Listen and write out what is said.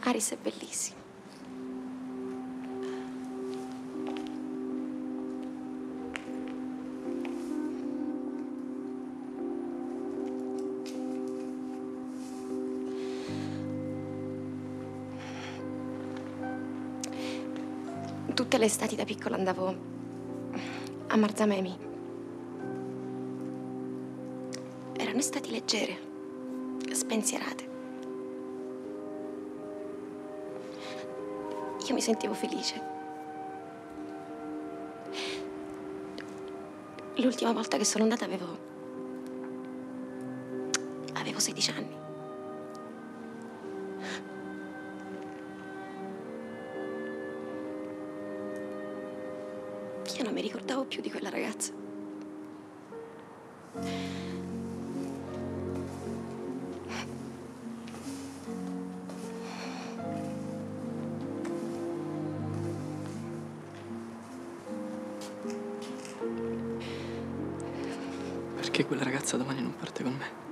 Aris è bellissimo. Tutte le estati da piccola andavo a Marzamemi. Erano estati leggere, spensierate. Io mi sentivo felice. L'ultima volta che sono andata avevo 16 anni. Io non mi ricordavo più di quella ragazza. Perché quella ragazza domani non parte con me?